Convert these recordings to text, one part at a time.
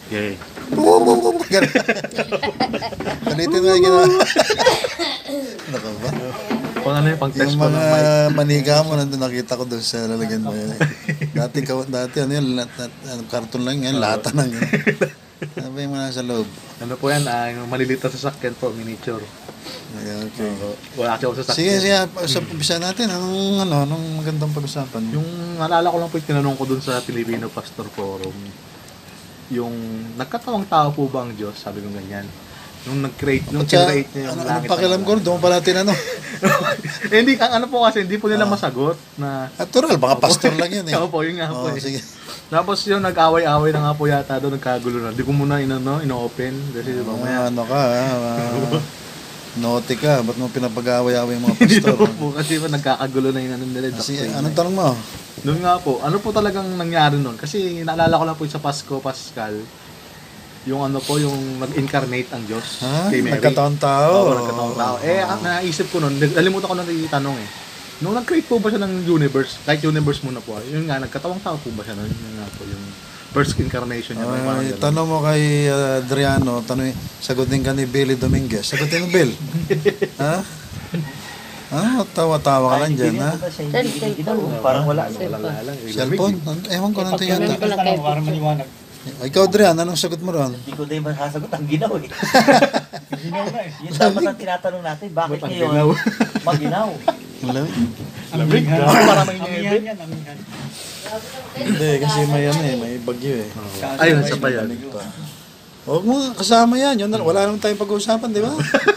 Yay. Palitin mo yung ginawa. Ano ka ba? Pang ano yung pang-test Yung ko ng mga mic. manika mo, nandun nakita ko doon sa lalagyan mo yun. Dati ano yun, karton lang yan, lata lang yun. Ano ba yung mga nasa loob? Ano po yan, yung maliliit na sasakyan po, miniature. Ayan, okay. Wala kasi ako Sige, sasakyan. sa umpisa natin, anong magandang pag-usapan? Yung naalala ko lang po yung tinanong ko dun sa Filipino Pastor Forum. Yung nagkatawang tao po ba ang Diyos? Sabi ko ganyan. Nung nag-create, nung kinreate niya yung ano pakialam ko, doon pa natin hindi, ang ano po kasi, hindi po nila masagot na... Natural, baka pastor lang yun eh. Opo, yun nga po eh. Sige. Tapos yun, nag-away-away na nga po yata doon, nagkagulo na. Di ko muna ino-open kasi mamaya. Ano ka, naughty ka, ba't mo pinapag-away-away yung mga pastor? po, kasi po nagkakagulo na yung ano nila. Sige, anong tanong mo? Noon nga po, ano po talagang nangyari noon? Kasi naalala ko lang po sa Pasko, Pascal, yung ano po, yung nag-incarnate ang Diyos Ha? kay Mary. Nagkataong tao? Oo, nagkataong tao. Ang naisip ko noon, nalimutan ko na itanong eh. Nung nag-create po ba siya ng universe, kahit universe muna po, yun nga, nagkatawang tao po ba siya noon? Yun nga po, yung first incarnation niya. Parang ganun. Tanong mo kay Adriano, sagutin ka ni Billy Dominguez. Sagutin mo, Bill. Ha? Tawa-tawa ka lang dyan, ha? Parang wala. Wala lang. Cellphone? Ewan ko nang yata. Para maliwanag. Ikaw, Adrian, anong sagot mo ron? Hindi ko din masasagot ang ginaw eh. Ginaw na eh. Yun dapat ang tinatanong natin, bakit Ba't ang ngayon ginaw? maginaw? Lamig. Parang may Amihan niyebe. yan, amihan. Hindi, kasi may bagyo eh. Ayun, sa pa yan. Huwag mo, kasama yan. Wala naman tayong pag-uusapan, di ba?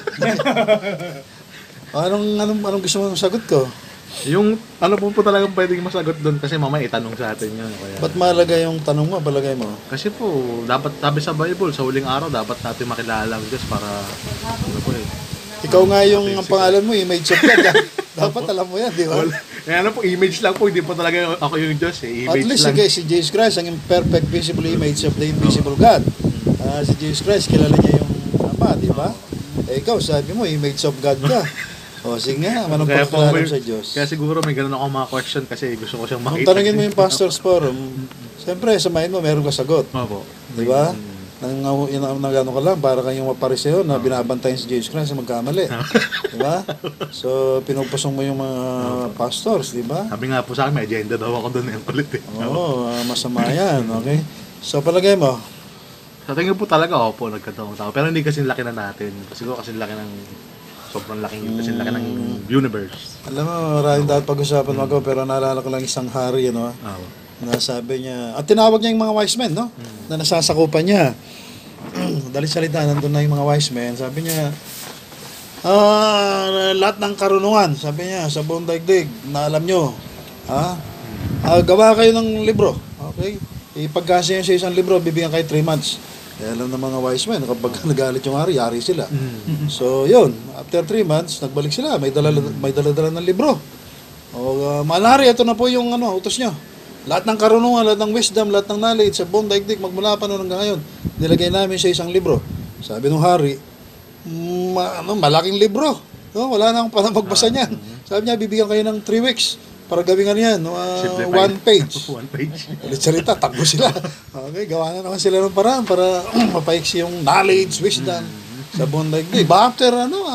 Anong gusto mong sagot ko? Yung ano po talagang pwedeng masagot doon kasi mamaya itanong sa atin yun. Kaya, Ba't malagay yung tanong mo, palagay mo? kasi po, dapat sabi sa Bible, sa huling araw, dapat natin makilala ang Diyos para, ano po eh. Ikaw nga yung ang pangalan mo, image of God. Dapat alam mo yan, di ba? Eh ano po, image lang po, hindi po talaga ako yung Diyos eh. At Image least lang. si Jesus Christ, ang imperfect visible image of the invisible God. Si Jesus Christ, kilala niya yung Ama, di ba? Eh ikaw, sabi mo, image of God ka. O sige nga, anong Kaya po, pagkakalam sa Diyos? Kaya siguro may ganun ako mga question kasi gusto ko siyang Kung makita. tanongin mo yung Pastor's Forum, siyempre, sa mind mo, meron ka sagot. Opo. Di ba? Nagano ka lang, para kayong mapariseo na binabantayan si Jesus Christ na magkamali. Di ba? So, pinupusong mo yung mga pastors, di ba? Sabi nga po sa akin, may agenda daw ako doon yung kulit eh. Oo, masama yan, okay? So, palagay mo, Sa tingin po talaga, opo, nagkataong tao. Pero hindi kasi laki na natin. Siguro kasi laki ng, sobrang laking, kasi laki ng universe. alam mo, maraming dapat pag-usapan mo pero naalala ko lang isang hari, no? Oo. Na sabi niya, at tinawag niya yung mga wise men, no? Na nasasakupan niya. Dali salita, nandun na yung mga wise men. Sabi niya, lahat ng karunungan, sabi niya, sa buong daigdig, na alam nyo, gawa kayo ng libro, okay? Ipagkasa niya sa isang libro, bibigyan kayo 3 months. Kaya alam ng mga wise men, kapag nagalit yung hari, yari sila. So, yun, after 3 months, nagbalik sila, may dala-dala ng libro. Mahal na hari, ito na po yung utos nyo. Lahat ng karunungan, lahat ng wisdom, lahat ng knowledge, sa buong daigdig, magmula pa noon hanggang ngayon, nilagay namin sa isang libro. Sabi ng hari, malaking libro. No, wala na akong parang magbasa niyan. Sabi niya, bibigyan kayo ng 3 weeks para gawin yan, 1 page. 1 page. Ulit salita, takbo sila. Okay, gawa na naman sila ng paraan para mapaiksi yung knowledge, wisdom sa buong daigdig. Ba after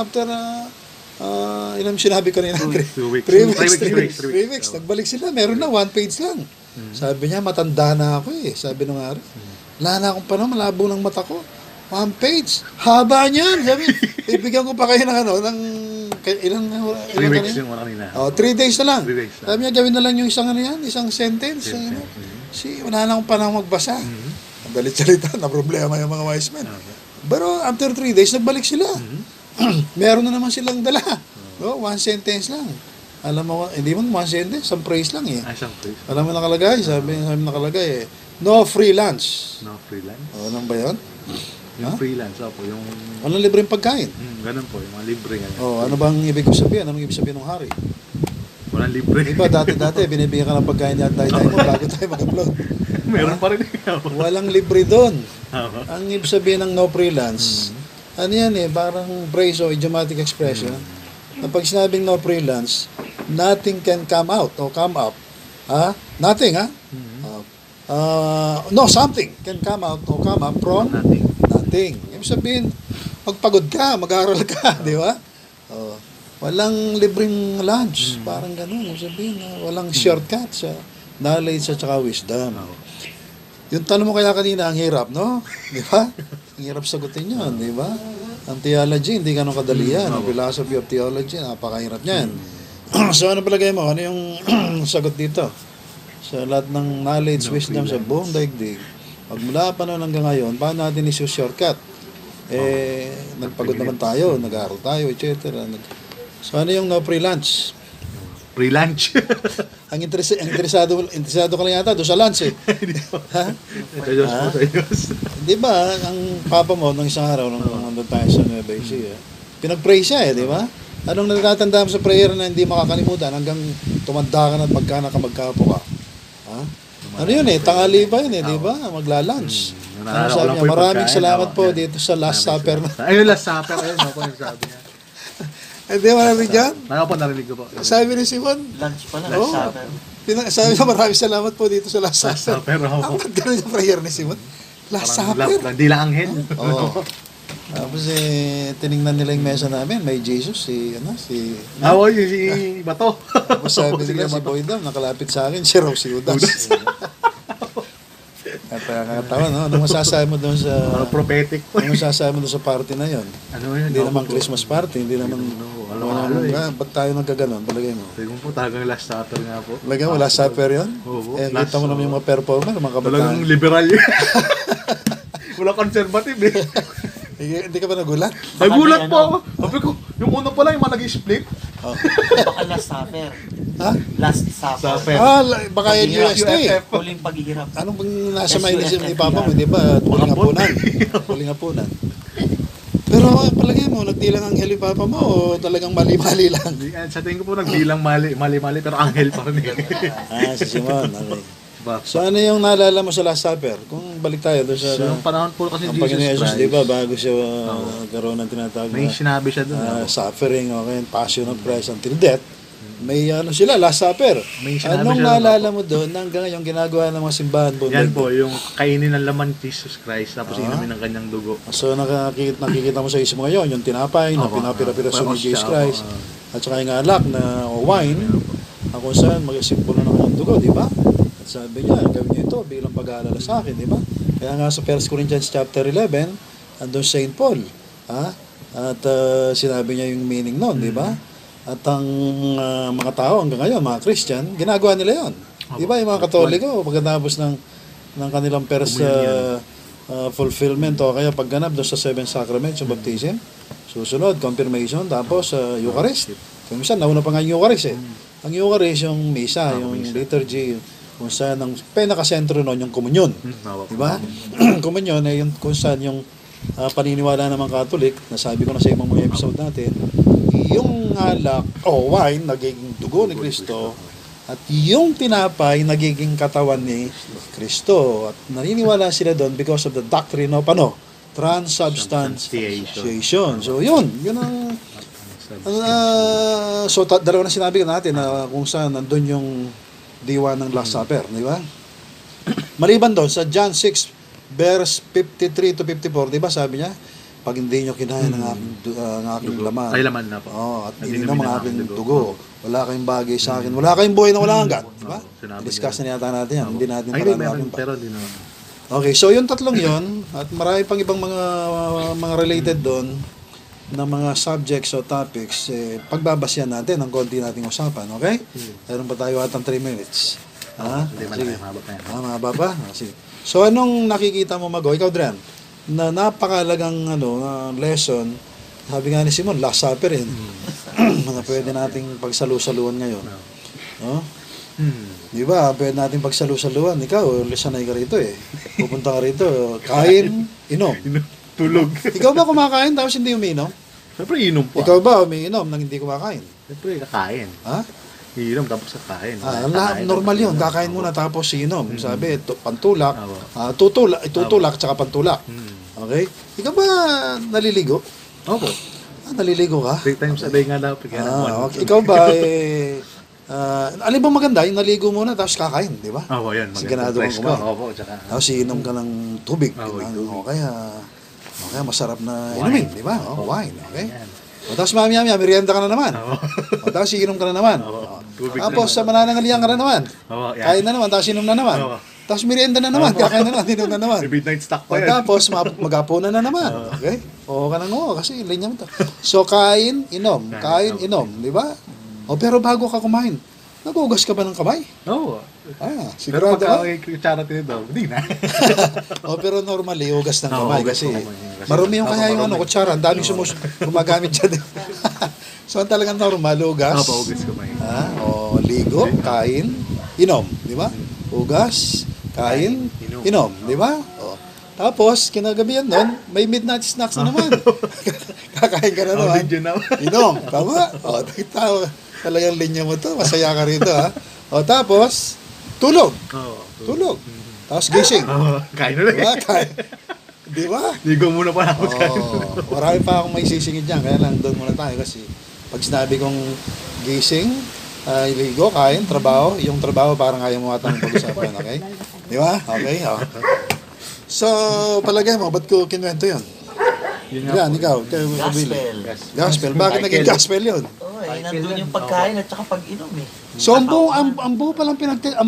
ilang sinabi ko nila? 2 weeks. 3 weeks. 3 3 weeks. Nagbalik sila. Meron na 1 page lang. Sabi niya, matanda na ako eh. Sabi nung ari. Wala na akong panahon, malabo ng mata ko. 1 page. Haba niyan. Sabi, ibigyan ko pa kayo ng ilang 3 weeks yung mga kanina. 3 days na lang. 3 days. Sabi niya, gawin na lang yung isang sentence. Wala na akong panahon magbasa. Ang dalit salita, na problema yung mga wise men. Pero after 3 days, nagbalik sila. Meron na naman silang dala. 1 sentence lang. Alam mo, hindi mo 1 sentence, isang phrase lang eh. Isang phrase. Alam mo nakalagay? Sabi nakalagay eh. No free lunch. No, freelance. Ano ba yun? Yung freelance, opo, yung, Walang libreng pagkain. ganun po, yung mga libre ganyan. Ano bang ibig ko sabihin? Anong ibig sabihin ng hari? Walang libre. Diba, dati binibigyan ka ng pagkain niya at tayo mo bago tayo mag-upload. Meron pa rin. Walang libre doon. Opo. Ang ibig sabihin ng no freelance, ano yan eh, parang phrase o idiomatic expression. Na pag sinabing no freelance, nothing can come out o come up. Nothing, No, something can come out o come up from Nothing. nothing. Ibig sabihin, magpagod ka, mag-aaral ka, di ba? Oh, walang libreng lunch, parang ganun. Ibig sabihin, walang shortcut sa knowledge at saka wisdom. Yung tanong mo kaya kanina, ang hirap, no? Di ba? Ang hirap sagutin yun, di ba? Ang theology, hindi ganun kadali yan. Ang philosophy of theology, napakahirap niyan. So, ano palagay mo? Ano yung sagot dito? Sa lahat ng knowledge, wisdom sa buong daigdig, pag mula pa noon hanggang ngayon, paano natin isu-shortcut? Nagpagod naman tayo, nag-aaral tayo, etc. So, ano yung no free lunch? Free lunch. Ang interesado ka lang yata doon sa lunch eh. Ha? Sa Diyos po, sa Diyos. Di ba, ang papa mo nung isang araw, nung nandun tayo sa Nueva Ecija, pinag-pray siya eh, di ba? Anong natatanda mo sa prayer na hindi makakalimutan hanggang tumanda ka na at magkaapo ka? Ha? Ano yun eh, tanghali pa yun eh, di ba? Magla-lunch. Ano sabi niya, maraming salamat po dito sa Last Supper. Ayun, Last Supper. Ayun, ako yung sabi niya. Hindi, maraming dyan. Narinig ko po. Sabi ni Simon, Lunch pala. Oo. Supper. sabi niya, maraming salamat po dito sa Last Last Supper. Supper. Ang ganun yung prayer ni Simon. Last Supper. Hindi lang anghel. Oo. Tapos tiningnan nila yung mesa namin, may Jesus, si Oo, yung si Bato. tapos sabi nila si Boy daw, nakalapit sa akin, si Rosy Udas. At nakakatawa, no? Anong masasabi mo doon sa... Prophetic po. Anong masasabi mo doon sa party na yon? Ano yun? Hindi naman Christmas party, hindi naman... Ba't tayo nagkaganon? Palagay mo. Tingnan po, talagang Last Supper nga po. Palagay mo, Last Supper yun? Oo. Kita mo naman yung mga performer, mga kabataan. Talagang liberal yun. Wala conservative eh. Hindi ka ba nagulat? Nagulat po ako. Sabi ko, yung una pa lang yung mga nag-split. Oh. Baka last supper. Ha? Last supper. Supper. Baka yung UST. Huling paghihirap. Anong bang nasa mind ni Papa mo, di ba? Huling hapunan. Huling hapunan. Pero palagay mo, nagdilang anghel yung Papa mo o talagang mali-mali lang? Sa tingin ko po nagbilang mali-mali pero anghel pa rin eh. Si Simon. Okay. So ano yung naalala mo sa Last Supper? Kung balik tayo doon sa... So, yung panahon po kasi ang Jesus Panginoon Jesus, Christ. di ba? Bago siya nagkaroon ng tinatawag May na sinabi siya doon. suffering, okay, passion of Christ until death. May sila, Last Supper. May sinabi Anong siya naalala mo doon hanggang ngayon ginagawa ng mga simbahan po? Yan po, yung kainin ng laman ni Jesus Christ tapos inumin ng kanyang dugo. So nakikita mo sa isip mo ngayon, yung tinapay na pinapira-piraso ni Jesus Christ at saka yung alak na wine na kung saan mag-isimpolo ng kanyang dugo, di ba? At sabi niya, gawin niyo ito bilang pag-aalala sa akin, di ba? Kaya nga sa 1 Corinthians chapter 11, andun Saint Paul, ha? At sinabi niya yung meaning nun, di ba? At ang mga tao hanggang ngayon, mga Christian, ginagawa nila yon. Di ba? Yung mga Katoliko, pagkatapos ng kanilang first fulfillment o kaya pagganap doon sa 7 sacraments yung baptism, susunod, confirmation, tapos Eucharist. Kung minsan, nauna pa nga yung Eucharist eh. Ang Eucharist, yung misa, yung liturgy, kung saan ang pinakasentro nun yung komunyon. Di ba? Komunyon ay yung kung saan yung paniniwala ng mga Katolik, nasabi ko na sa ibang mga episode natin, yung alak o wine nagiging dugo ni Kristo at yung tinapay nagiging katawan ni Kristo. At naniniwala sila doon because of the doctrine of transubstantiation. So yun ang dalawa na sinabi natin na kung saan nandun yung diwa ng Last Supper, di ba? Maliban doon sa John 6 verse 53 to 54, di ba sabi niya, pag hindi nyo kinain ng aking laman, Ay, laman na po. at ininom ang aking dugo, wala kayong bagay sa akin, wala kayong buhay na wala hanggan, di ba? Discuss na yata natin yan, hindi natin parang pa. Pero di naman. Okay, so yung tatlong yon at marami pang ibang mga related doon na mga subjects o topics, pagbabasyan natin ang konti nating usapan, okay? Meron pa tayo atang 3 minutes. Hindi man tayo mahaba pa yan. Mahaba pa? Sige. So anong nakikita mo Ikaw, Dren, na napakalagang lesson, sabi nga ni Simon, Last Supper yun. Mga pwede nating pagsalu-saluan ngayon. No? Di ba? Pwede nating pagsalu-saluan. Ikaw, sanay ka rito eh. Pupunta ka rito, kain, inom. Tulog. Ikaw ba kumakain tapos hindi umiinom? Siyempre, inom po. Ikaw ba umiinom nang hindi kumakain? Siyempre, kakain. Ha? Inom tapos kakain. Normal yun. Kakain muna tapos inom. Sabi, pantulak, itutulak, tsaka pantulak. Okay? Ikaw ba naliligo? Opo. Naliligo ka? 3 times a day nga daw. Okay. Ikaw ba, Alin bang maganda? Yung naligo muna, tapos kakain, di ba? Oo, yan. Sigurado kang kumain. Opo, tsaka. Tapos iinom ka ng tubig. Oo, di ba? tubig. O kaya masarap na inumin, di ba? Wine, okay? Yan. O tapos maya-maya, merienda ka na naman. Oo. O tapos iinom ka na naman. Oo. O, Tubig tapos na sa mananangalian ka na naman. Oo, yan. Kain na naman, tapos inom na naman. Oo. Tapos merienda na naman, kakain na naman, inom na naman. Midnight stock O pa yan. tapos mag-apunan na naman. Okay? Oo ka na nga, kasi linya mo to. So kain, inom. Kain, inom. Di ba? O pero bago ka kumain, nagugas ka ba ng kamay? Oo. Ah, Pero sigurado pagka ka? may kutsara tinidor, hindi na. O pero normally, hugas ng Oo, kamay hugas kasi ng kamay. Kasi marumi yung kaya yung marumi. kutsara. Ang daming gumagamit dyan. So ang talagang normal, hugas. Oo, paugas ko may. O ligo, kain, inom. Di ba? Hugas, kain, inom. Di ba? O. Tapos, kinagabihan nun, may midnight snacks na naman. Kakain ka na Oh, naman. did you know? Inom, tama? O, talagang linya mo to. Masaya ka rito, ha? O, tapos, tulog. Oo. Tulog. Tapos gising. Oo, kain ulit. Diba? Di ba? Ligo muna pa ako kain. Marami pa akong may sisingit dyan. Kaya lang, doon muna tayo kasi pag sinabi kong gising, ligo, kain, trabaho, yung trabaho parang ayaw mo atang pag-usapan, okay? Di ba? Okay, o. So, palagay mo, ba't ko kinuwento yun? Yan, ikaw, kayo kabili. Gospel. Gospel. Bakit naging gospel yun? Oo, nandun yung pagkain at saka pag-inom eh. So, ang buong palang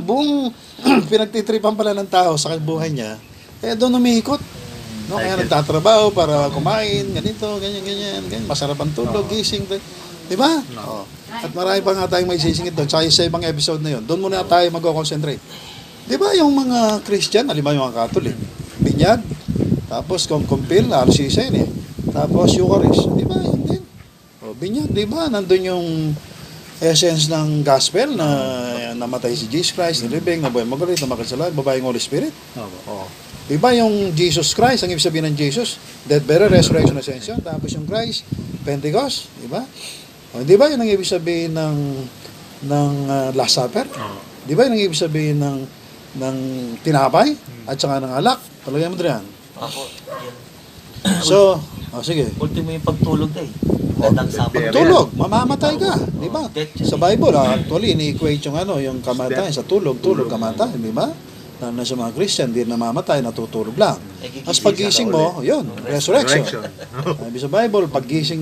pinagtitripan pala ng tao sa buhay niya, doon umihikot. No, kaya nagtatrabaho para kumain, ganito, ganyan. Masarap ang tulog, gising. Di ba? Oh. At marami pa nga tayong may sisingit doon. Tsaka sa ibang episode na yun, doon muna tayo mag-concentrate. Di ba yung mga Christian, halimbawa yung mga Catholic, binyag, tapos kumpil, RCC eh. Tapos Eucharist, di ba? Yun din. O, binyag, di ba? Nandun yung essence ng gospel na namatay si Jesus Christ, nilibing, nabuhay magalit, namakasala, babae ng Holy Spirit. Oo. Di ba yung Jesus Christ, ang ibig sabihin ng Jesus, death, burial, resurrection, ascension, tapos yung Christ, Pentecost, di ba? O, di ba yun ang ibig sabihin ng Last Supper? Oo. Di ba yun ang ibig sabihin ng tinapay at saka ng alak? Palagay mo dyan. Ako, yun. So, sige. Ultimo yung pagtulog na eh. Gandang sabon. Tulog, mamamatay ka, di ba? Death yun Sa Bible, actually, ini-equate yung kamatayan sa tulog, kamatayan, di ba? Na sa mga Christian, di namamatay, natutulog lang. Tapos paggising mo, yun, resurrection. Sabi sa Bible, paggising,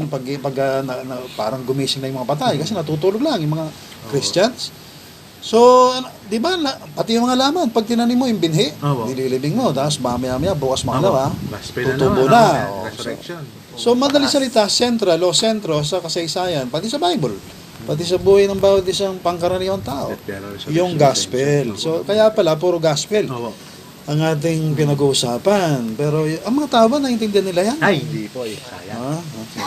parang gumising na yung mga patay kasi natutulog lang yung mga Christians. So, di ba, pati yung mga laman, pag tinanim mo yung binhi, nililibing mo, tapos mamaya-maya, bukas makalawa, tutubo na. Resurrection. So, madali salita, sentro sa kasaysayan, pati sa Bible, pati sa buhay ng bawat isang pangkaraniwang tao, yung gospel. So, kaya pala, puro gospel ang ating pinag-uusapan. Pero, ang mga tao ba, naiintindihan nila yan? Ay, hindi po eh. Sayang.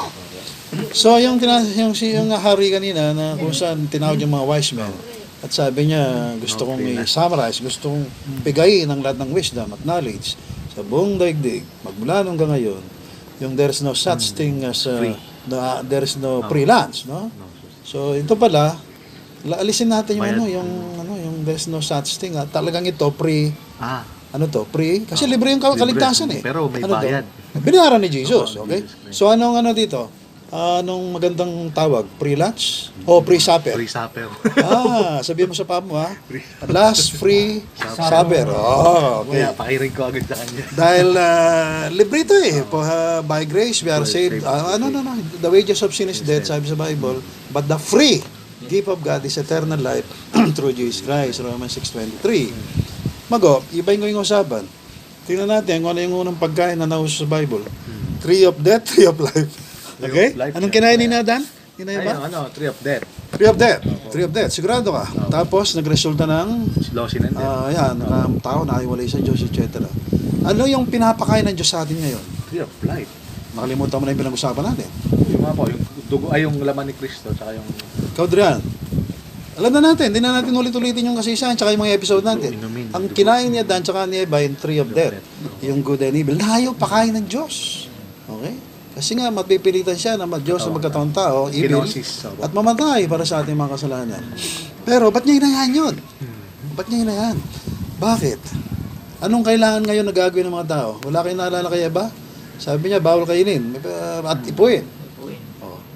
So, yung hari kanina, na kung saan tinawag yung mga wise men, at sabi niya, gusto kong i-summarize, gusto kong pigayin ang lahat ng wisdom at knowledge sa buong daigdig, magmula nung hanggang ngayon, yung there's no such thing as there's no freelance, no? So ito pala, alisin natin yung there's no such thing. Talagang ito free. Free? Kasi libre yung kaligtasan eh. Pero may bayad. Binayaran ni Jesus, okay? So anong dito? Anong magandang tawag? Free lunch? O free supper? Free supper. Sabihin mo sa papa mo last free supper. Okay. Kaya pakirin ko agad sa kanya. Dahil libre ito eh. By grace we are saved. The wages of sin is death, sabi sa Bible. But the free gift of God is eternal life through Jesus Christ. Romans 6:23. Mago, iba yung usapan. Tingnan natin kung ano yung unang pagkain na nauso sa Bible. Tree of death, tree of life. Okay? Anong kinain ni Nadan? Kinain ba? Tree of death. Tree of death. Tree of death. Sigurado ka. Tapos, nagresulta ng Losin and death. tao na iwalay sa Diyos, etc. Ano yung pinapakain ng Diyos sa atin ngayon? Tree of life. Nakalimutan mo na yung pinag-usapan natin. Yung mga po, yung dugo, yung laman ni Kristo, tsaka yung... Ikaw, Drian. Alam na natin, hindi na natin ulit-ulitin yung kasaysayan tsaka yung mga episode natin. Ang kinain niya Dan tsaka ni Eva yung tree of death. Yung good and evil. Layo pakain ng Diyos. Okay? Kasi nga, mapipilitan siya na Diyos na magkataong tao, evil, at mamatay para sa ating mga kasalanan. Pero, ba't niya hinayaan yun? Ba't niya hinayaan? Bakit? Anong kailangan ngayon na gagawin ng mga tao? Wala kayong naalala kay Eva? Sabi niya, bawal kainin at ipuin.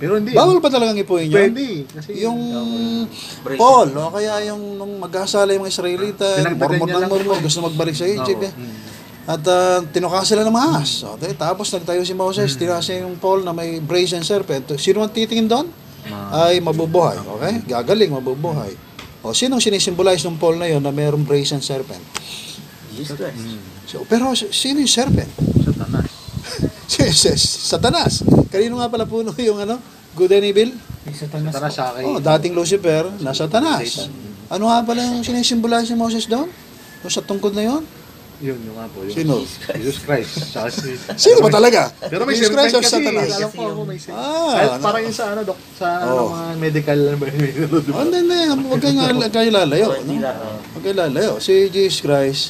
Pero hindi. Bawal ba talagang ipuin yun? Pwede. Kasi Yung Brazen. Paul, o kaya yung nung magkasala yung mga Israelita, Dinagdagan mormon niya ng lang mormon, yun. gusto magbalik sa Egypt. Oo. At tinuka sila ng mga ahas. Okay? Tapos nagtayo si Moses, tinasa yung Paul na may brazen serpent. Sino ang titingin doon? Ay mabubuhay. Okay? Gagaling, mabubuhay. O sinong sinisimbolize ng Paul na yon na mayroong brazen serpent? Jesus Christ. So, pero sino yung serpent? Satanas. Satanas. Kanino nga pala puno yung good and evil? Satanas siya kay... Oh, dating Lucifer na Satanas. Ano nga pala yung sinisimbolize si Moses doon? Yung sa tungkod na yon? Yun nga po. Yung Sino? Jesus Christ. Tsaka si... Sino ba talaga? Pero may Jesus serpent Christ or kasi. Satanas? Alam ko ako may serpent. Ah, Kahit parang yung sa sa mga medical ba yun? Oh, hindi. Huwag kayo lalayo. Hindi No? lang. Huwag kayo lalayo. Si Jesus Christ,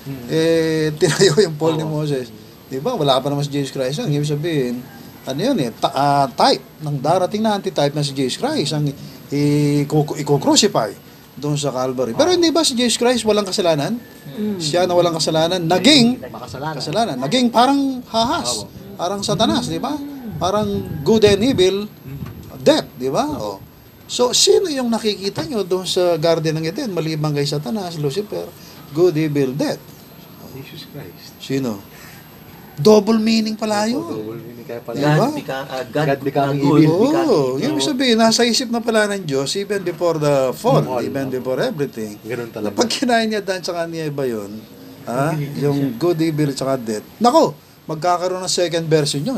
tinayo yung Paul ni Moses. Di ba? Wala pa naman si Jesus Christ. Ang ibig sabihin, ano yun type ng darating na anti-type na si Jesus Christ ang i-crucify doon sa Calvary. Pero hindi ba si Jesus Christ walang kasalanan? Siya na walang kasalanan, naging kasalanan. Naging parang hahas. Parang Satanas, di ba? Parang good and evil, death, di ba? Oh. So, sino yung nakikita nyo doon sa Garden ng Eden? Maliban kay Satanas, Lucifer, good, evil, death. Jesus Christ. Sino? Double meaning pala yun. Kaya pala. Diba? God becoming good, evil. Oo, yung sabihin, nasa isip na pala ng Diyos even before the fall, even before everything. Ganun talaga. Pag kinain niya dan sa kanya iba yun, yung good, evil, tsaka death. Nako, magkakaroon ng second version yun.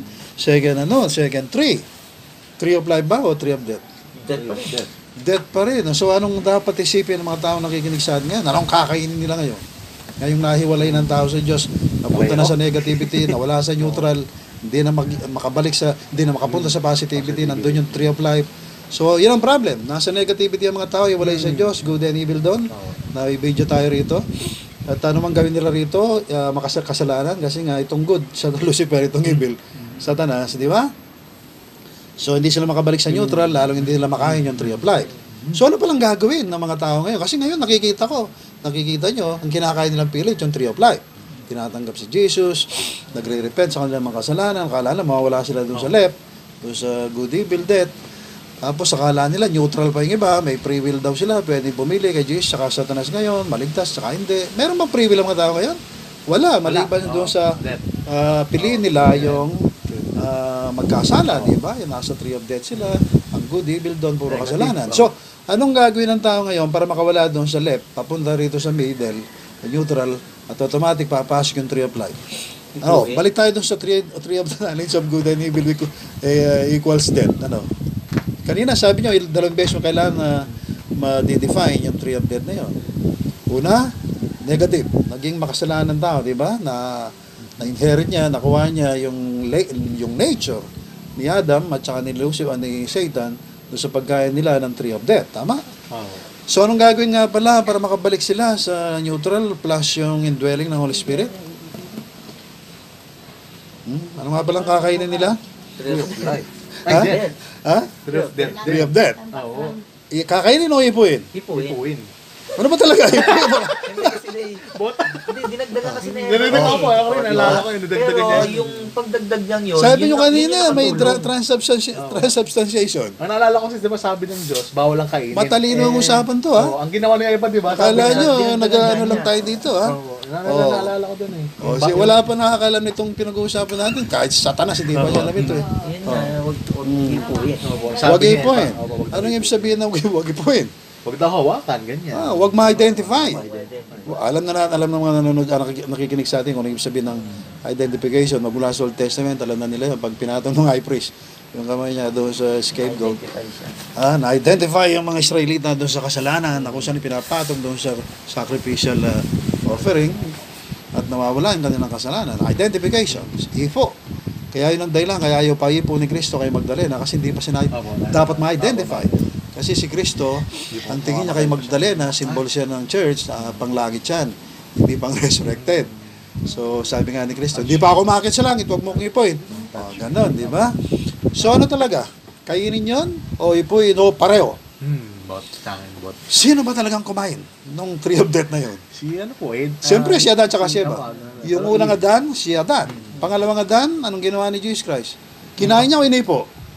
Second tree. Tree of life ba o tree of death? Dead pa rin. Death pa rin. So anong dapat isipin ng mga taong nakikinig sa atin ngayon? Anong kakainin nila ngayon? Ngayong nahiwalay ng tao sa Diyos, napunta na sa negativity, nawala sa neutral, hindi na makapunta sa positivity, nandun yung tree of life. So, yun ang problem. Nasa negativity ang mga tao, hiwalay sa Diyos, good and evil doon. Na-video tayo rito. At ano man gawin nila rito, kasalanan, kasi nga itong good, sa Lucifer, itong evil, Satanas, di ba? So, hindi sila makabalik sa neutral, lalong hindi nila makain yung tree of life. So, ano palang gagawin ng mga tao ngayon? Kasi ngayon, nakikita nyo, ang kinakain nilang pilit, yung tree of life. Tinatanggap si Jesus, nagre-repent sa kanilang mga kasalanan, akala na mawawala sila doon sa left, doon sa good, evil, death. Tapos akala nila, neutral pa yung iba, may free will daw sila, pwede pumili kay Jesus, saka Satanas ngayon, maligtas, saka hindi. Meron bang free will ang mga tao ngayon? Wala, maliban doon sa piliin nila yung magkasala, di ba? Yung nasa tree of death sila, ang good, evil doon, puro kasalanan. So, anong gagawin ng tao ngayon para makawala doon sa left, papunta rito sa middle, neutral, at automatic papasok yung tree of life. Balik tayo doon sa tree of the knowledge of good and evil equals death. Kanina sabi nyo, dalawang beses mo kailangan ma-define yung tree of death na yun. Una, negative. Naging makasalanan ng tao, di ba? Na-inherit niya, nakuha niya yung nature ni Adam at saka ni Lucifer, ni Satan doon sa pagkain nila ng tree of death. Tama? So, anong gagawin nga pala para makabalik sila sa neutral plus yung indwelling ng Holy Spirit? Ano nga palang kakainin nila? Tree of life. Ha? Dead. Ha? Tree of death. Tree of death. Oo. Kakainin o ipuin? Hipuin. Ipuin. Ano ba talaga? Hindi kasi dinagdagan kasi na yan. Dinagdagan ako. Ako rin, nalala ko yung dinagdagan Pero niya. yung pagdagdag niyang yun, Sabi yun nyo ang- kanina, yun ang may patulong. transubstantiation. Ang naalala ko kasi, di ba sabi ng Diyos, bawal lang kainin. Matalino ang usapan to, ha? Ang ginawa niya iba, di ba? Akala nyo, dinagdagan nag-ano niya. lang tayo dito, ha? Naalala ko dun eh. Wala pa nakakalam nitong pinag-uusapan natin. Kahit Satanas, hindi pa niya alam ito, eh. Yun na, huwag hipuin. Huwag ipuin. Anong ibig sabihin ng huwag ipuin? Huwag daw hawakan, ganyan. Huwag ma-identify. Alam ng mga nanonood, nakikinig sa atin kung ano ibig sabihin ng identification. Magmula sa Old Testament, alam na nila yun. Pag pinatong ng high priest, yung kamay niya doon sa scapegoat, na-identify yung mga Israelita doon sa kasalanan na kung saan pinapatong doon sa sacrificial offering at nawawala yung kanilang kasalanan. Identification. Ifo. Kaya yun ang dahilan, kaya ayaw pa ipo ni Kristo kay Magdalena kasi hindi pa dapat ma-identify. Kasi si Kristo, ang tingin niya kay Magdalena, symbol siya ng church, panglagit yan, hindi pang resurrected. So, sabi nga ni Kristo, hindi pa ako umakit sa langit, huwag mo kong ipuin. Ganon, di ba? So, ano talaga? Kainin yun? O ipuin? O pareho? Bot. Bot. Sino ba talagang kumain nung tree of death na yun? Si ano po, Ed? Siyempre, si Adan tsaka si Eva. Yung unang Adan, si Adan. Pangalawang Adan, anong ginawa ni Jesus Christ? Kinain niya o inipo?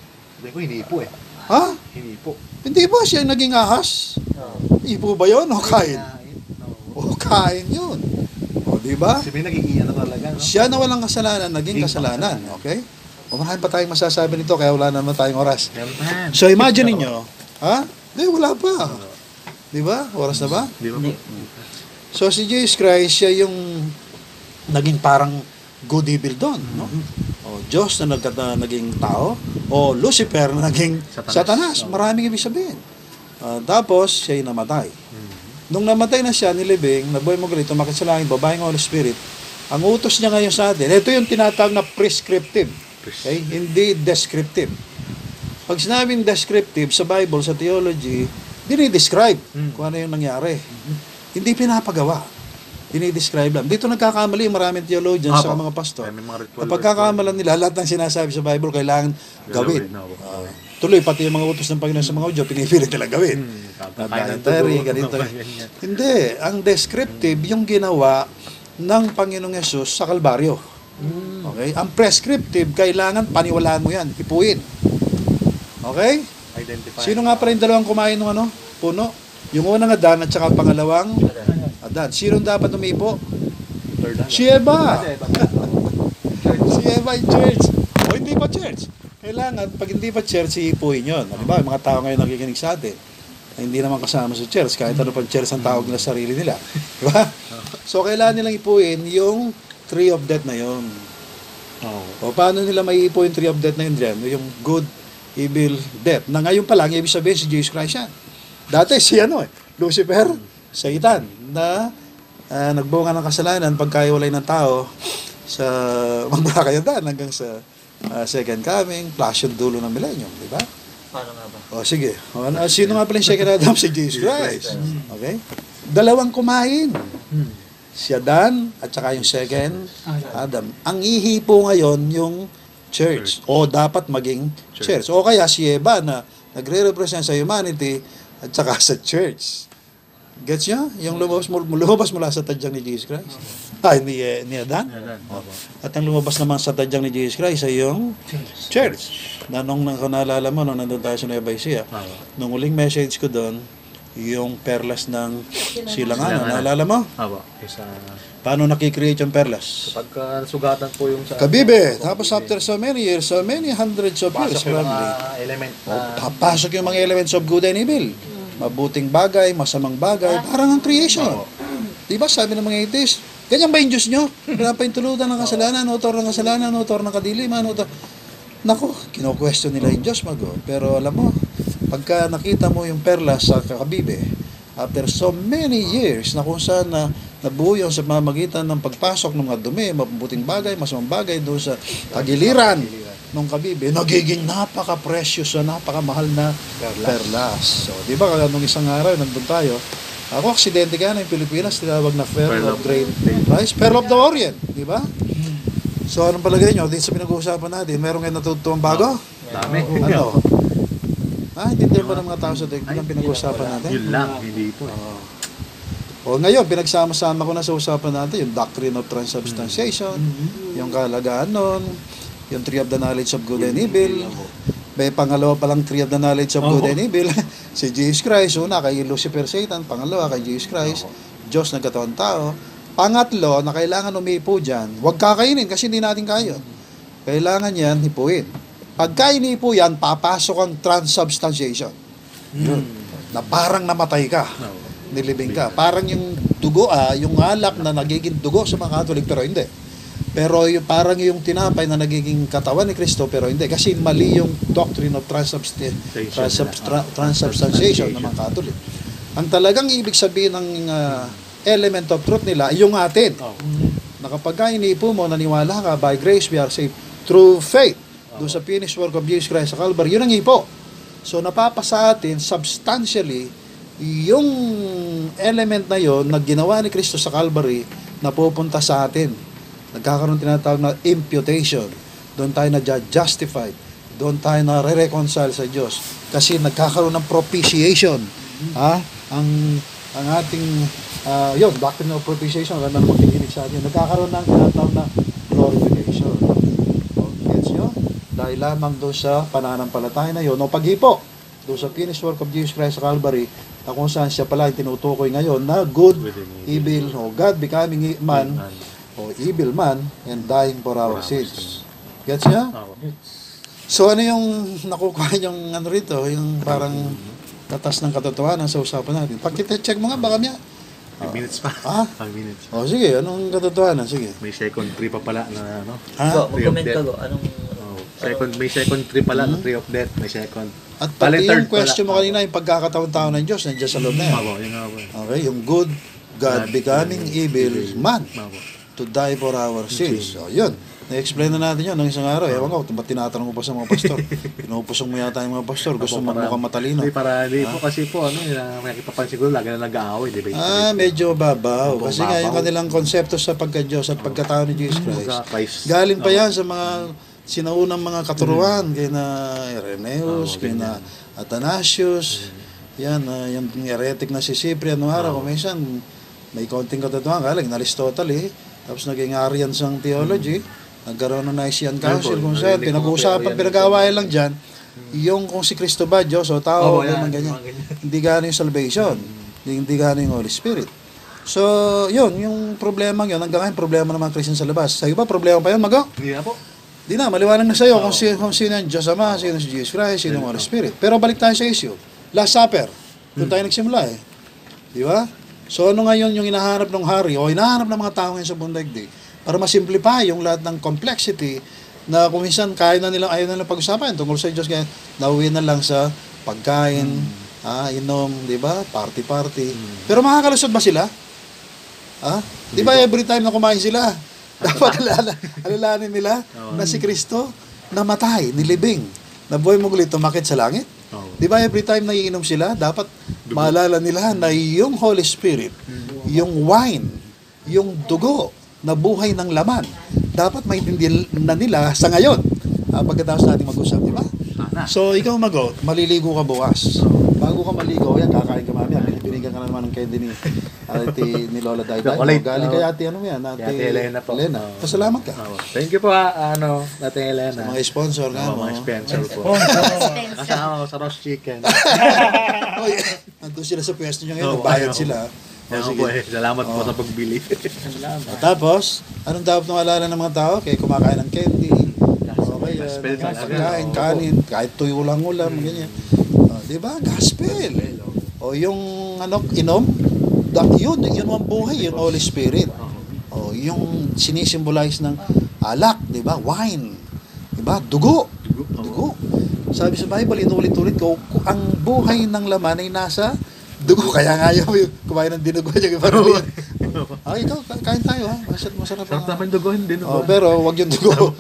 Sabi ko, hinipo eh. Ha? Hinipo. Hindi ba siya naging ahas? Ipo ba yun? O kain? O kain yun. O, di ba? Sabi naging na talaga, no? Siya na walang kasalanan, naging kasalanan. Okay? O marami pa tayong masasabi nito, kaya wala naman tayong oras. So imagine niyo, ha? Di, wala pa. Di ba? Oras na ba? Di ba? So si Jesus Christ, siya yung naging parang good evil doon, no? O Diyos na naging tao, o Lucifer na naging Satanas. Maraming ibig sabihin. Tapos, siya yung namatay. Nung namatay na siya, nilibing, nabuhay mo galit, tumakit sa langit, babaeng Holy Spirit, ang utos niya ngayon sa atin, ito yung tinatawag na prescriptive. Okay? Hindi descriptive. Pag sinabing descriptive sa Bible, sa theology, dinidescribe kung ano yung nangyari. Hindi pinapagawa. Dinidescribe lang. Dito nagkakamali maraming theologians sa mga pastor. Kapag kakamalan nila, lahat ng sinasabi sa Bible kailangan gawin. Tuloy, pati yung mga utos ng Panginoon sa mga Udyo, pinipilit nila gawin. Dietary, ganito. Hindi. Ang descriptive, yung ginawa ng Panginoong Yesus sa Kalbaryo. Okay? Ang prescriptive, kailangan paniwalaan mo yan. Ipuin. Okay? Sino nga pala yung dalawang kumain ng puno? Yung unang Adan at saka pangalawang Adan. Sino dapat umipo? Si Eva. Si Eva in church. O hindi pa church. Kailangan, pag hindi pa church, iipuin yun. Diba? Yung mga tao ngayon nakikinig sa atin, na hindi naman kasama sa church, kahit ano pang church ang tawag nila sa sarili nila. Diba? So, kailangan nilang ipuin yung tree of death na yun. O paano nila maiipo yung tree of death na yun dyan? Yung good, evil, death. Na ngayon pa lang, ibig sabihin si Jesus Christ yan. Dati si Lucifer, Satan, na nagbunga ng kasalanan pagkaiwalay ng tao sa magbrakayadan hanggang sa second coming, plus yung dulo ng millennium, di ba? Paano nga ba? O sige, sino nga pala yung second Adam? Si Jesus Christ. Okay? Dalawang kumain. Si Adan at saka yung second Adam. Ang ihipo ngayon yung church. O dapat maging church. O kaya si Eva na nagre-represent sa humanity at saka sa church. Gets nyo? Yung lumabas mula sa tadyang ni Jesus Christ. Ni Adan. At ang lumabas naman sa tadyang ni Jesus Christ ay yung church. Na nung naalala mo, nung nandun tayo sa Nueva Ecija, nung uling message ko doon, yung perlas ng silanganan. Naalala mo? Paano nakikreate yung perlas? Pagka sugatan po yung sa... Kabibe. Tapos after so many years, so many hundreds of years, pasok yung mga element na... papasok yung mga elements of good and evil. Mabuting bagay, masamang bagay, parang ang creation. Diba sabi ng mga atheist, ganyan ba yung Diyos nyo? Pinapahintulutan ng kasalanan, autor ng kasalanan, autor ng kadiliman, autor... Naku, kino-question nila yung Diyos Pero alam mo, pagka nakita mo yung perlas sa Kabibe, after so many years na kung saan nabuo yun sa mamagitan ng pagpasok ng mga dumi, mabuting bagay, masamang bagay doon sa tagiliran ng Kabibe, nagiging napaka-precious na napakamahal na perlas. So, di ba, nung isang araw, nandun tayo, ako, aksidente ka na yung Pilipinas, tinawag na Pearl of Great Price, Pearl of the Orient, di ba? So, anong palagay nyo? Dito sa pinag-uusapan natin, meron kayo natutuwang bago? Dami. Ano? Hindi ba ng mga tao sa daigdig ang pinag-uusapan natin? Yun lang, hindi po. O ngayon, pinagsama-sama ko na sa usapan natin yung doctrine of transubstantiation, yung kahalagaan nun, yung tree of the knowledge of good and evil. May pangalawa palang tree of the knowledge of good and evil. Si Jesus Christ, una kay Lucifer Satan, pangalawa kay Jesus Christ, Diyos nagkatawang tao. Pangatlo, na kailangan umipo dyan, huwag kakainin kasi hindi natin kaya. Kailangan yan, hipuin. Pagka inipo yan, papasok ang transubstantiation. Yun. Na parang namatay ka. Nilibing ka. Parang yung dugo, yung alak na nagiging dugo sa mga Katolik, pero hindi. Pero yung, parang yung tinapay na nagiging katawan ni Kristo, pero hindi. Kasi mali yung doctrine of transubstantiation ng mga Katolik. Ang talagang ibig sabihin ng element of truth nila, yung atin. Na kapag inipo mo, naniwala ka, by grace we are saved through faith. Doon sa finished work of Jesus Christ sa Calvary, yun ang ipo. So, napapasa atin substantially yung element na yon na ginawa ni Kristo sa Calvary na pupunta sa atin. Nagkakaroon tinatawag na imputation. Doon tayo na-justified. Doon tayo na re-reconcile sa Diyos. Kasi nagkakaroon ng propitiation. Ang ating, yun, doctrine of propitiation, wala na makikinig sa atin. Nagkakaroon ng tinatawag na glorification. Gets nyo? ay lamang doon sa pananampalataya na yun o paghipo doon sa finished work of Jesus Christ sa Calvary na kung saan siya pala ay tinutukoy ngayon na good, evil, o God becoming man o evil man and dying for our sins. Gets niya? So ano yung nakukuha yung ano rito, yung parang tatas ng katotohanan sa usapan natin. Pakita-check mo nga baka niya. 5 minutes pa. 5 minutes. O sige, anong katotohanan? Sige. May second tree pa pala na ano. Go, Tree of mag-comment ka death. go. Anong... May second tree pala na tree of death. May second. At Bali, pati third yung question mo pala. kanina, yung pagkakataon-taon ng Diyos, nandiyan sa loob na yan. Mabo, yun nga po. Okay, yung good God becoming evil man Mabo. to die for our sins. So, yun. Na-explain na natin yun ng isang araw. Ewan ko, ba't tinatanong mo pa sa mga pastor? Pinupusong mo yata yung mga pastor. Gusto mo mukhang matalino. Hindi, para hindi po kasi po, ano, makikita siguro, lagi na nag-aaway, di ba? Medyo babaw. Medyo Kasi nga yung babaw. kanilang konsepto sa pagka-Diyos at pagkatao ni Jesus Christ. Christ. Galing pa yan sa mga sinaunang mga katuruan, kay na Irenaeus, kay na Athanasius, yan, yung heretic na si Cyprian noong araw, kung minsan may konting katotohanan, galing na Aristotle tapos naging Arian sang theology, nagkaroon ng Nicene Council, kung saan pinag-uusapan, pinag-aawayan lang dyan, yung kung si Kristo ba, Diyos o tao, ganyan. Hindi gano'n yung salvation, hindi gano'n yung Holy Spirit. So, yun, yung problema yun, hanggang ngayon, problema ng mga Christian sa labas. Sa'yo ba, problema pa yun, Mago? Hindi na po. Di na, maliwanag na sa'yo kung sino yung Diyos Ama, sino si Jesus Christ, sino yung Holy Spirit. Pero balik tayo sa issue. Last Supper. Doon tayo nagsimula Di ba? So ano ngayon yung hinahanap ng hari o hinahanap ng mga tao ngayon sa buong daigdig para masimplify yung lahat ng complexity na kung minsan ayaw na nilang pag-usapan tungkol sa Diyos, kaya nauwi na lang sa pagkain, inom, di ba? Party. Pero makakalusot ba sila? Di ba every time na kumain sila, dapat alalahanin nila na si Kristo namatay, nilibing, nabuhay muli, tumakit sa langit. Di ba every time na iinom sila, dapat maalala nila na yung Holy Spirit, yung wine, yung dugo na buhay ng laman, dapat maintindihan na nila sa ngayon. Pagkatapos natin mag-usap, di ba? So, ikaw maliligo ka bukas. Bago ka maligo, yan, kakain ka mamaya. Binigyan ka na naman ng candy ni Lola Dayday. Galing kay ate, Ate Elena po. Pasalamat ka. Thank you po, Ate Elena. Mga sponsor nga, Mga sponsor po. Kasama ko sa roast chicken. Nandun sila sa pwesto niya ngayon, nagbayad sila. Salamat po sa pagbili. Tapos, anong dapat nung alala ng mga tao? Kaya kumakain ng candy. Okay, Gospel talaga. pagkain, kanin, kahit tuyo lang ulam, ganyan. Di ba? Gospel. O yung inom, yun ang buhay, yung Holy Spirit. O yung sinisimbolize ng alak, di ba? Wine. Di ba? Dugo. Sabi sa Bible, inulit-ulit ko, ang buhay ng laman ay nasa dugo. Kaya nga yung kumain ng dinugo niya. Ikaw, kain tayo Masarap. Sarap naman dugohin din. Pero wag yung dugo.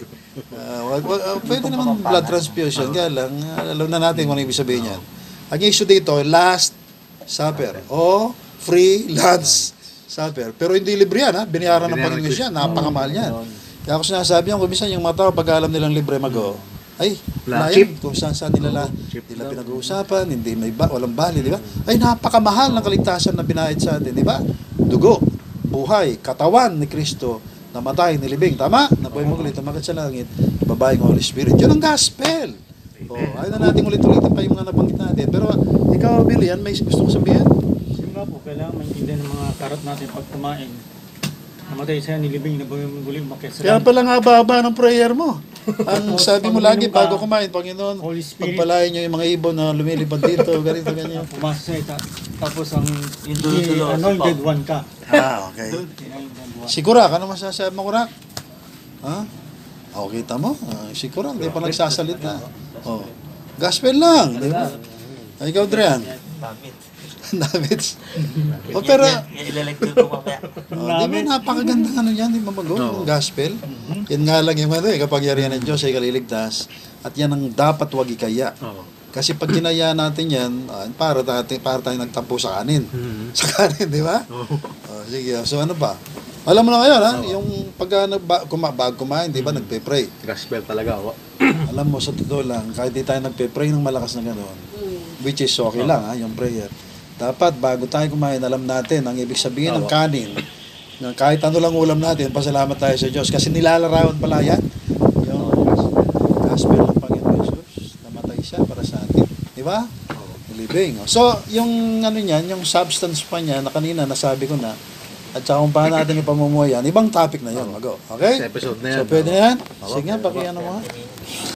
Pwede naman blood transfusion. Kaya lang, alam na natin kung ano ibig sabihin yan. Ang issue dito, Last Supper o Free Lunch Supper. Pero hindi libre yan, binayaran ng Panginoon yan. Napakamahal yan. Kaya ako sinasabi yan, kung minsan yung mga tao, pag alam nilang libre layan, kung saan nila pinag-uusapan, hindi walang bali, di ba? Ay, napakamahal ng kaligtasan na binayad sa atin, di ba? Dugo, buhay, katawan ni Kristo, namatay, nilibing, tama? Nabuhay muli, tumakit sa langit, babaeng Holy Spirit. Yun ang gospel. Ayaw na natin ulit-ulitin pa yung mga nabanggit natin. Pero ikaw, Billy, may gusto kong sabihin? Yung nga po, kailangan maintindihan ng mga karot natin pag kumain. Namatay siya, nilibing, nabuhay muli, umakyat sa Kaya langit. pala nga haba ng prayer mo. Ang sabi mo lagi bago kumain, Panginoon, Holy Spirit. pagpalain niyo yung mga ibon na lumilipad dito, ganito, ganyan. Pumasok siya, tapos ang Yung dulo-dulo, anointed one ka. Okay. Si Kurak, ano masasabi mo, Kurak? Kita mo? Si Kurak, di pa nagsasalita. Gospel lang, di ba? Ikaw, Drian. Damit. Pero, Ilalagay ko mamaya. di ba napakaganda yan, di ba yung gospel? Yan nga lang yung kapangyarihan ng Diyos ay kaliligtas at yan ang dapat wag ikaya. Kasi pag kinaya natin yan, para tayo nagtampo sa kanin. Sa kanin, di ba? Sige, so ano ba? Alam mo na ngayon, yung bago kumain, di ba, nagpe-pray. Gospel talaga. Alam mo, sa totoo lang, kahit di tayo nagpe-pray ng malakas na gano'n, which is okay lang, yung prayer. Dapat, bago tayo kumain, alam natin ang ibig sabihin ng kanin. Kahit ano lang ulam natin, pasalamat tayo sa Diyos. Kasi nilalarawan pala yan. Yung gospel ng Panginoon Jesus. Namatay siya para sa atin. Di ba? Living. So, yung ano niyan, yung substance pa niya na kanina nasabi ko na, at saka kung paano natin ipamumuhay yan, ibang topic na yun. Mag-go. Okay? Sa episode na yan. So, pwede na yan? Sige nga, pakiano mo.